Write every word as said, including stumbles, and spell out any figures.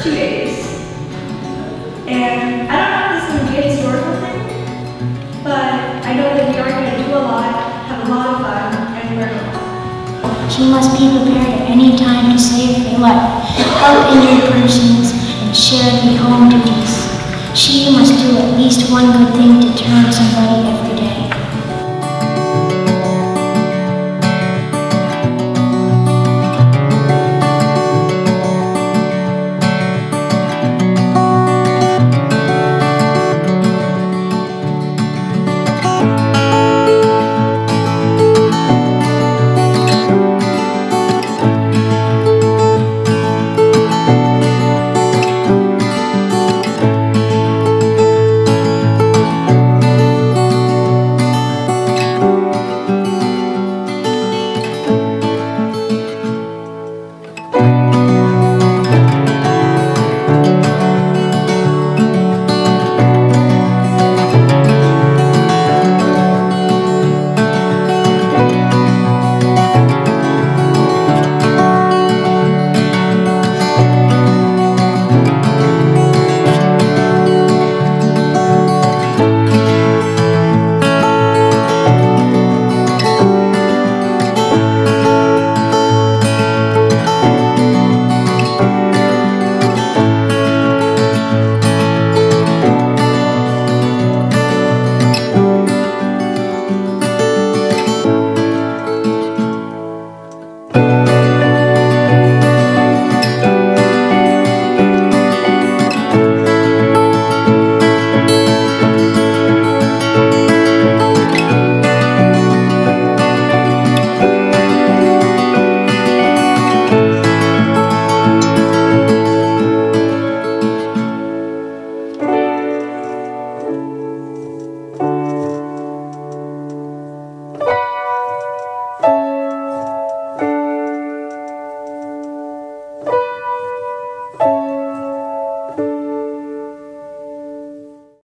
two days. And I don't know if this is going to be a historical thing, but I know that we are going to do a lot, have a lot of fun, and learn a lot. She must be prepared at any time to save a life, help injured persons, and share the home duties. She must do at least one good thing to turn somebody every day.